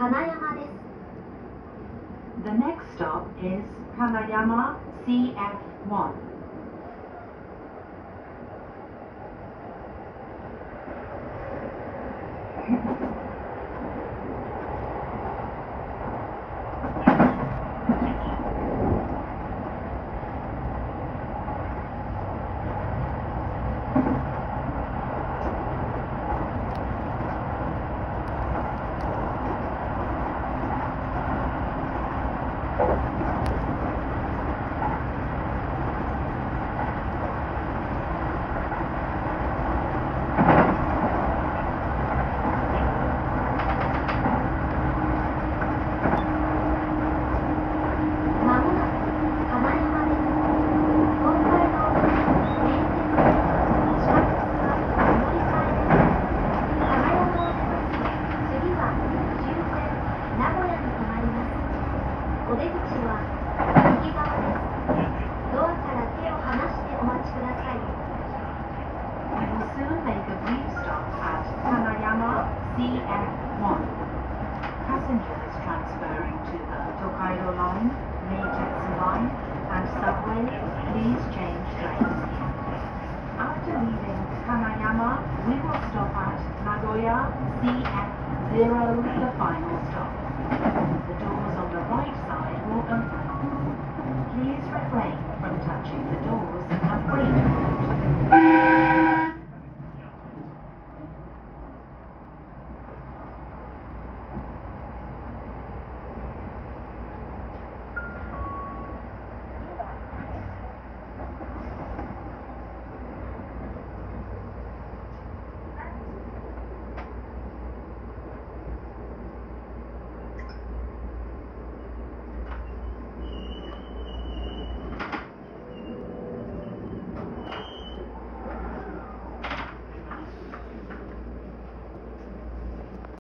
金山です。 The next stop is Kanayama CF1. お出口は右側です。ドアから手を離してお待ちください。 We will soon make a brief stop at Kanayama CF1. Passengers transferring to the Tokaido Line, Meitetsu Line, and subway, please change trains. After leaving Kanayama, we will stop at Nagoya CF0, the final stop. The